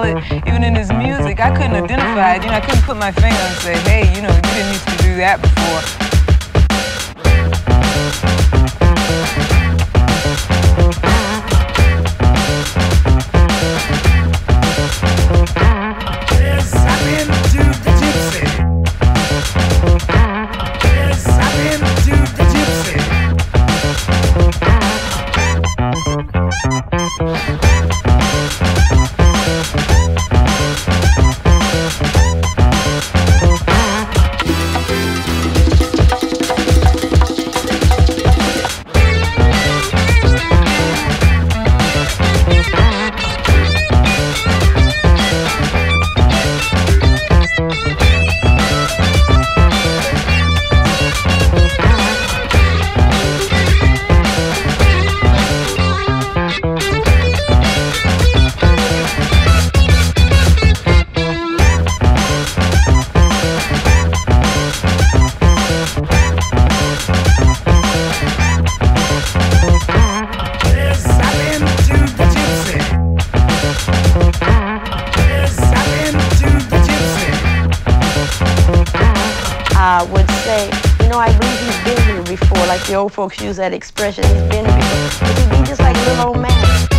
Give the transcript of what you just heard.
tell it, even in his music, I couldn't identify it. You know, I couldn't put my finger and say, hey, you know, you didn't used to do that before. Yes, I've been to the gypsy. Yes, I've been to the gypsy. I would say, you know, I believe he's been here before, like the old folks use that expression, he's been here before. But he'd be just like a little old man.